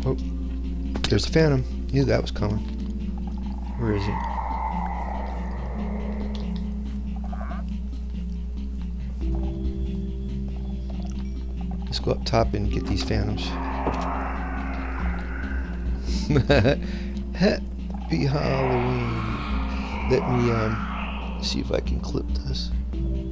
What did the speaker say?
Oh, there's the Phantom. Knew that was coming. Where is he? Let's go up top and get these Phantoms. Happy Halloween. Let me see if I can clip this.